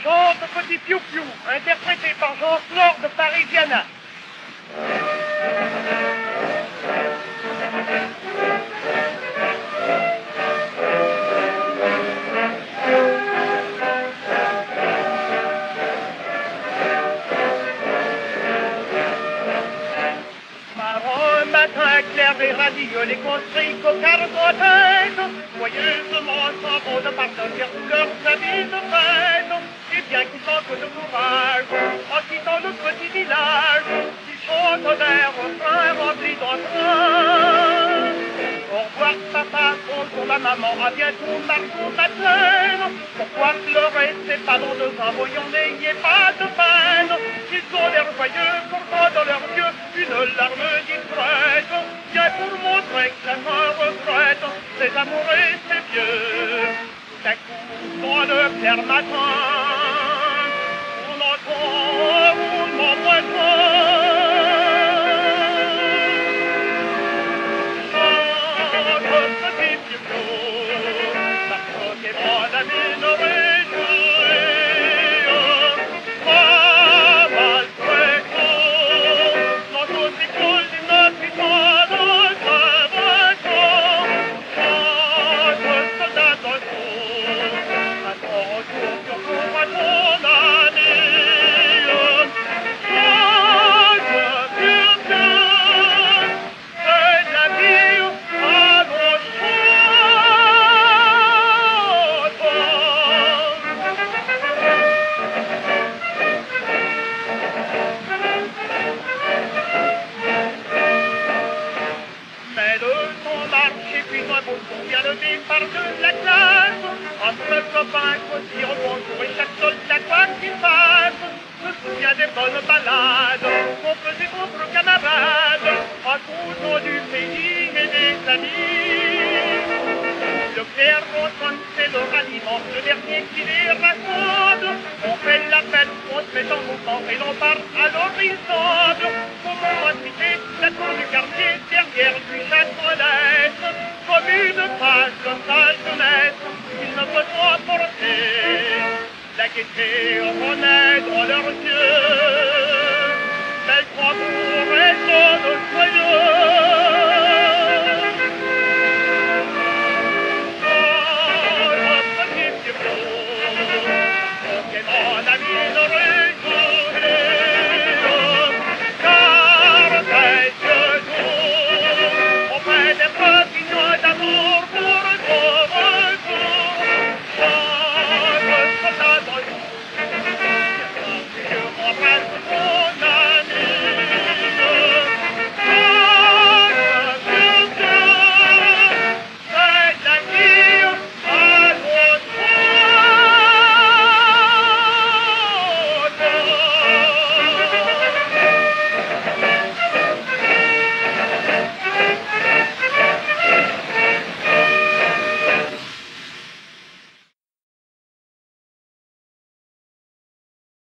chante Petit Piou Piou, interprété par Jean-Claude de Parisiana. Un matin clair et radieux, les construits cocards protègent, joyeusement s'en vont de partenaires sous leur habits de fête. Et bien qu'ils manquent de courage, en quittant le petit village, ils chantent des refrains remplis d'entrain. Au revoir papa, bonjour la maman, à bientôt marchons ma plaine. Pourquoi pleurer, c'est pas dans 2 ans, voyons, n'ayez pas de peine. Ils ont l'air joyeux, pourtant dans leurs yeux, une larme discrète, bien pour montrer que la main regrette ses amours et ses vieux. D'un coup, dans le clair matin, on entend un roulement lointain. Bien levé par de la classe, entre copains, dire bonjour et chaque soldat quoi qu'il fasse, se souvient des bonnes balades qu'on faisait entre camarades, racontant du pays et des amis. Le clair rejoint, c'est le ralliement, le dernier qui les raconte. On fait la fête, on se met en mouvement et l'on part à l'horizon. Comment citer la tour du quartier derrière du château-lès, comme une page de sa jeunesse, il ne peut pas porter. La gaieté renaît dans leurs yeux, belle croix